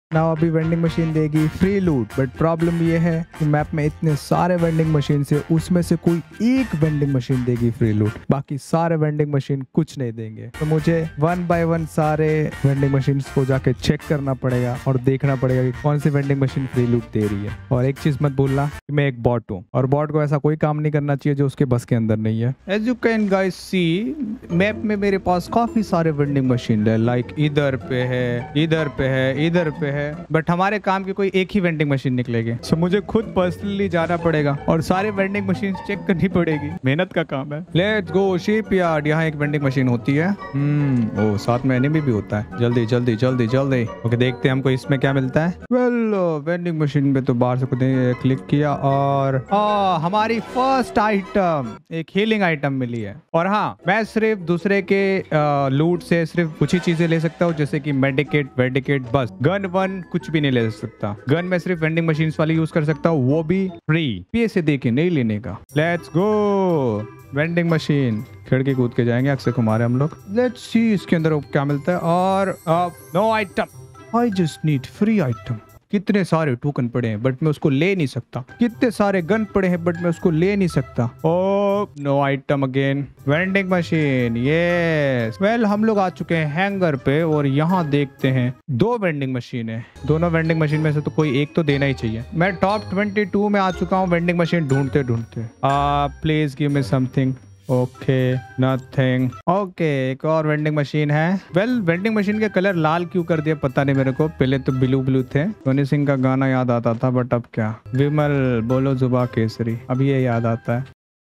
Now अभी vending machine देगी free loot, but problem ये है कि मैप में इतने सारे वेंडिंग मशीन से उसमें से कोई एक वेंडिंग मशीन देगी फ्री लूट, बाकी सारे वेंडिंग मशीन कुछ नहीं देंगे। तो मुझे 1 बाय 1 सारे वेंडिंग मशीन को जाके चेक करना पड़ेगा और देखना पड़ेगा कि कौन सी वेंडिंग मशीन फ्री लूट दे रही है। और एक चीज मत भूलना कि मैं एक बॉट हूँ और बॉट को ऐसा कोई काम नहीं करना चाहिए जो उसके बस के अंदर नहीं है। As you can guys see, map में मेरे पास काफी सारे वेंडिंग मशीन है, लाइक इधर पे है, इधर पे है, इधर पे है, बट हमारे काम की कोई एक ही वेंडिंग मशीन निकलेगी। सो मुझे खुद पर्सनली जाना पड़ेगा और सारे वेंडिंग मशीन चेक करनी पड़ेगी। मेहनत का काम है। Let's go shipyard. यहाँ एक वेंडिंग मशीन होती है। ओ साथ में एनिमी भी होता है। जल्दी जल्दी जल्दी जल्दी। ओके देखते हैं हमको इसमें क्या मिलता है। वेल वेंडिंग मशीन पे तो बाहर से क्लिक किया और हमारी फर्स्ट आइटम एक हीलिंग आइटम मिली है। और हाँ, मैं सिर्फ दूसरे के लूट से सिर्फ कुछ ही चीजें ले सकता हूँ, जैसे कि मेडिकेट वेडिकेट, बस गन वन कुछ भी नहीं ले सकता। गन में सिर्फ वेंडिंग मशीन वाली यूज कर सकता हूँ, वो भी फ्री। पैसे देके नहीं लेने का। Let's go vending machine. खिड़की कूद के जाएंगे अक्सर कुमार हम लोग। लेट्स सी इसके अंदर क्या मिलता है। और no item, I just need free item. कितने सारे टोकन पड़े हैं बट मैं उसको ले नहीं सकता। कितने सारे गन पड़े हैं बट मैं उसको ले नहीं सकता। Oh no item again. Vending machine, yes. Well हम लोग आ चुके हैं हैंगर पे और यहाँ देखते हैं 2 वेंडिंग मशीन है। दोनों वेंडिंग मशीन में से तो कोई एक तो देना ही चाहिए। मैं टॉप 22 में आ चुका हूँ वेंडिंग मशीन ढूंढते ढूंढते। Please give me something. Okay nothing. Okay एक और वेंडिंग मशीन है। वेल वेंडिंग मशीन के कलर लाल क्यों कर दिया पता नहीं मेरे को। पहले तो ब्लू ब्लू थे। सोनी सिंह का गाना याद आता था, बट अब क्या। विमल बोलो जुबा केसरी, अब ये याद आता है।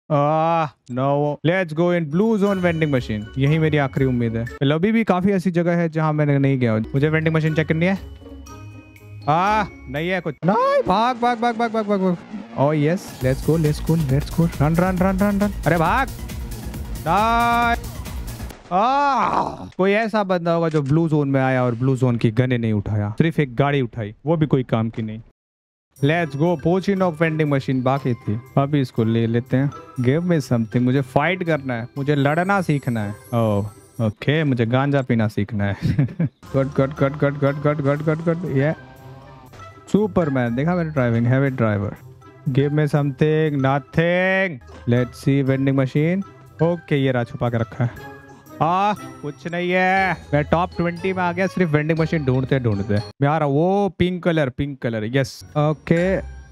No, let's go in blue zone vending machine. यही मेरी आखिरी उम्मीद है। अभी भी काफी ऐसी जगह है जहाँ मैंने नहीं गया। मुझे वेंडिंग मशीन चेक करनी है। नहीं है कुछ। नहीं, भाग भाग भाग भाग भाग भाग। Oh yes, let's go let's go let's go. Run run run run run. अरे भाग। कोई ऐसा बंदा होगा जो ब्लू जोन में आया और ब्लू जोन की गने नहीं उठाया, सिर्फ एक गाड़ी उठाई, वो भी कोई काम की नहीं। लेट्स गो पोचिन ऑफ वेंडिंग मशीन बाकी थी, अभी इसको ले लेते हैं। Give me something. मुझे फाइट करना है, मुझे लड़ना सीखना है। ओह ओके, मुझे गांजा पीना सीखना है। Cut cut cut cut cut cut cut cut cut. ये सुपरमैन, देखा मेरे driving, heavy driver. Give me something. Nothing. Let's see vending machine. Okay ये रहा, छुपा के रखा है। कुछ नहीं है। मैं टॉप 20 में आ गया सिर्फ वेंडिंग मशीन ढूंढते ढूंढते। मैं आ रहा हूँ। वो पिंक कलर यस। ओके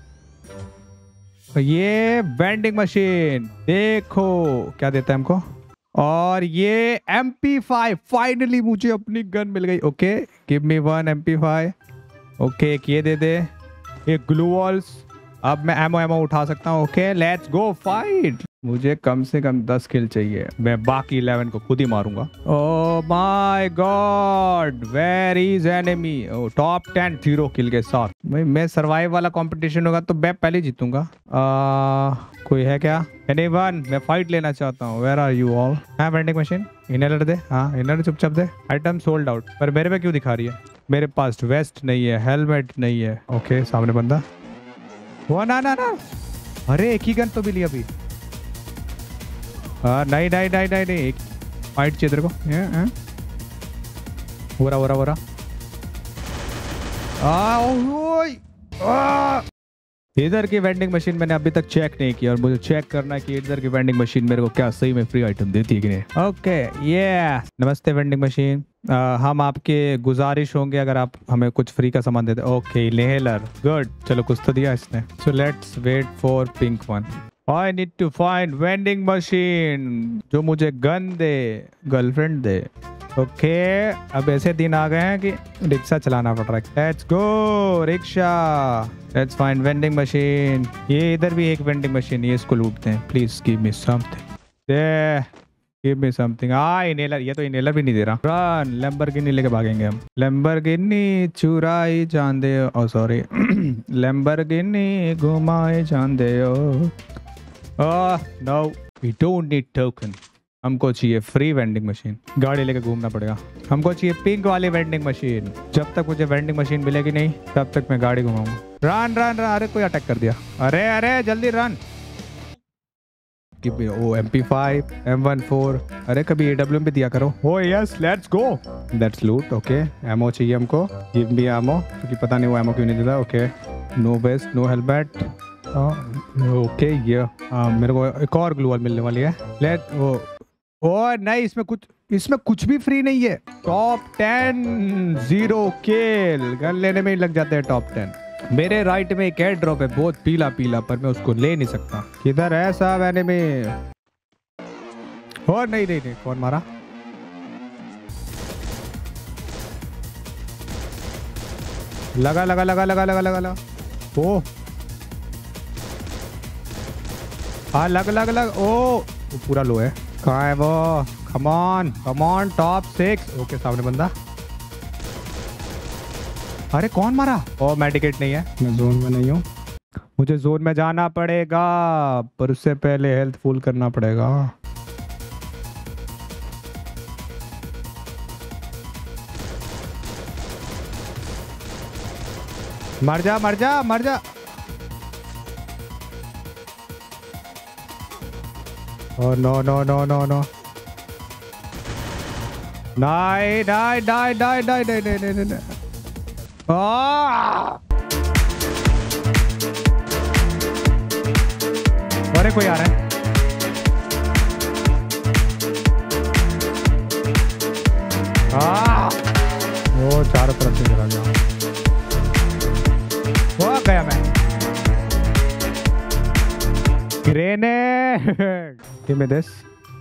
ये वेंडिंग मशीन देखो क्या देता है हमको। और ये MP5, फाइनली मुझे अपनी गन मिल गई। Okay give me 1 MP5। Okay एक ये दे दे, एक ग्लू वॉल्स। अब मैं एमो उठा सकता हूँ। Okay let's go fight. मुझे कम से कम 10 किल चाहिए, मैं बाकी 11 को खुद ही मारूंगा। Oh my god, where is enemy. Top 10 0 kill के साथ। मैं सर्वाइव वाला कंपटीशन होगा तो मैं पहले जीतूंगा। कोई है क्या? एनीवन? मैं फाइट लेना चाहता हूँ। Where are you all? हाँ वेंडिंग मशीन, इनहेलर दे। हाँ इनहेलर चुपचाप दे। आइटम सोल्ड आउट, पर मेरे पे क्यों दिखा रही है? मेरे पास वेस्ट नहीं है, हेलमेट नहीं है। ओके सामने बंदा। वो ना ना ना, अरे एक ही गन तो मिली अभी। नहीं नहीं नहीं नहीं नहीं, एक फाइट चाहिए तेरे को। हो रहा। इधर की वेंडिंग मशीन मैंने अभी तक चेक नहीं किया और मुझे चेक करना है कि इधर की वेंडिंग मशीन मेरे को क्या सही में फ्री आइटम देती है कि नहीं। ओके ये नमस्ते वेंडिंग मशीन। हम आपके गुजारिश होंगे अगर आप हमें कुछ फ्री का सामान देते। Okay inhaler, good. चलो कुछ तो दिया इसने। So let's wait for pink one. I need to find vending machine जो मुझे गन दे, गर्लफ्रेंड दे। ओके अब ऐसे दिन आ गए हैं कि रिक्शा चलाना पड़ रहा है। Let's go rickshaw. Let's find vending machine. ये इधर भी एक वेंडिंग मशीन, ये इसको लूटते हैं। Please give me something. Give me something. Inhaler, ये तो इनहेलर भी नहीं दे रहा। रन, लैम्बोर्गिनी लेके भागेंगे हम। लैम्बोर्गिनी चुराई जान दे। ओ सॉरी, लैम्बोर्गिनी घुमाए जान दे। No we don't need token. हमको चाहिए फ्री वेंडिंग मशीन। गाड़ी लेके घूमना पड़ेगा। हमको चाहिए पिंक वाली वेंडिंग मशीन। जब तक मुझे वेंडिंग मशीन मिलेगी नहीं तब तक मैं गाड़ी घुमाऊंगा। Run run run. अरे कोई अटैक कर दिया। अरे अरे जल्दी रन। गिव मी ओ MP5 M14। अरे कभी AWM पे दिया करो। Oh yes let's go. That's loot. Okay ammo चाहिए हमको। गिव मी एमो, क्योंकि पता नहीं वो एमो क्यों नहीं देता। Okay no vest no helmet. Okay ये मेरे को एक और ग्लू वॉल मिलने वाली है। लेट ओ नहीं, इसमें कुछ भी फ्री नहीं है। टॉप 10 0 किल गन लेने में ही लग जाते हैं टॉप 10। मेरे राइट में एक एयर ड्रॉप है बहुत पीला पीला, पर मैं उसको ले नहीं सकता। किधर है सब एनिमी? और नहीं नहीं नहीं, कौन मारा? लगा लगा लगा लगा लगा लगा लगा। ओ हाँ लग लग लग। ओ पूरा लो है। कहाँ है वो? Come on top 6। ओके सामने बंदा। अरे कौन मारा? ओ मेडिकेट नहीं है, मैं जोन में नहीं हूँ। मुझे जोन में जाना पड़ेगा, पर उससे पहले हेल्थ फुल करना पड़ेगा। मर जा मर जा मर जा। Oh no no no no no. Die die die die die die die die die. Ah! अरे कोई आ रहा है। वो चारों तरफ से चला गया। वो गया मैं। ग्रेनेड। Give me this.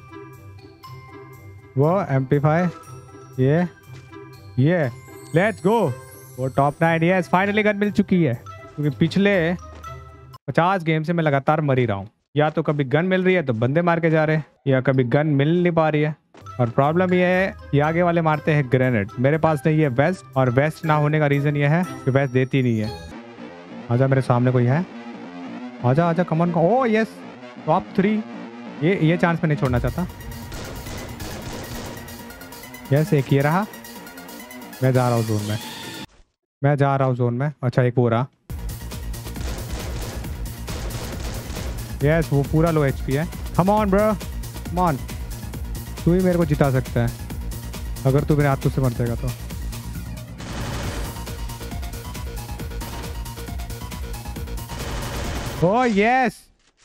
वो MP5 ये लेट्स गो। वो टॉप 9 यस फाइनली गन मिल चुकी है, क्योंकि पिछले 50 गेम से मैं लगातार मर ही रहा हूँ। या तो कभी गन मिल रही है तो बंदे मार के जा रहे हैं, या कभी गन मिल नहीं पा रही है। और प्रॉब्लम ये है ये आगे वाले मारते हैं ग्रेनेड। मेरे पास नहीं है वेस्ट, और वेस्ट ना होने का रीजन ये है कि वेस्ट देती नहीं है। आजा मेरे सामने कोई है। आजा आजा कमन। ओ यस टॉप 3। ये चांस मैं नहीं छोड़ना चाहता। यस एक ये रहा। मैं जा रहा हूँ जोन में। अच्छा एक वो रहा। यस वो पूरा लो HP है। Come on bro come on. तू ही मेरे को जिता सकता है अगर तू मेरे हाथों से मर जाएगा तो। ओ यस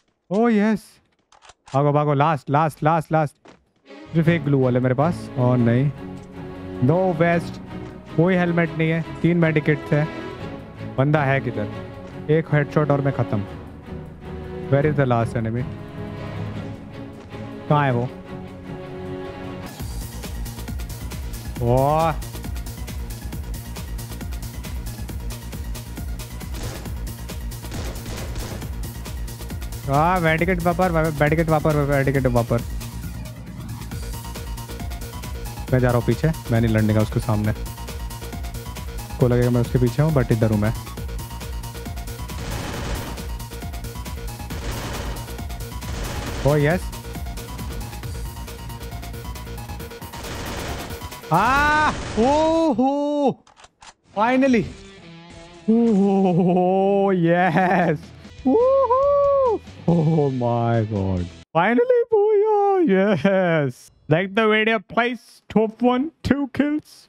भागो लास्ट। सिर्फ एक ग्लू वॉल है मेरे पास और नहीं। नो वेस्ट, कोई हेलमेट नहीं है, 3 मेडिकेट्स है। बंदा है किधर? एक हेडशॉट और मैं खत्म। Where is the last enemy? कहाँ है वो? ओह मेडिकेट वापर। मैं जा रहा हूँ पीछे। मैं नहीं लड़ने का उसके सामने। को लगेगा मैं उसके पीछे हूँ, बट इधर हूँ मैं। ओ यस ओहो finally. Oh yes. Oh my god. Finally, booyah! Yes! Like the video, please. Top 1, 2 kills.